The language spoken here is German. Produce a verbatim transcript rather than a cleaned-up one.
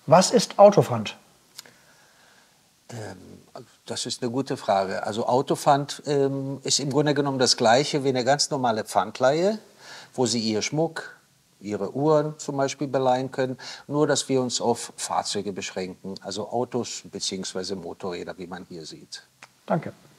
Was ist Autopfand? Ähm, das ist eine gute Frage. Also Autopfand ähm, ist im Grunde genommen das Gleiche wie eine ganz normale Pfandleihe, wo Sie Ihr Schmuck, Ihre Uhren zum Beispiel beleihen können, nur dass wir uns auf Fahrzeuge beschränken, also Autos bzw. Motorräder, wie man hier sieht. Danke.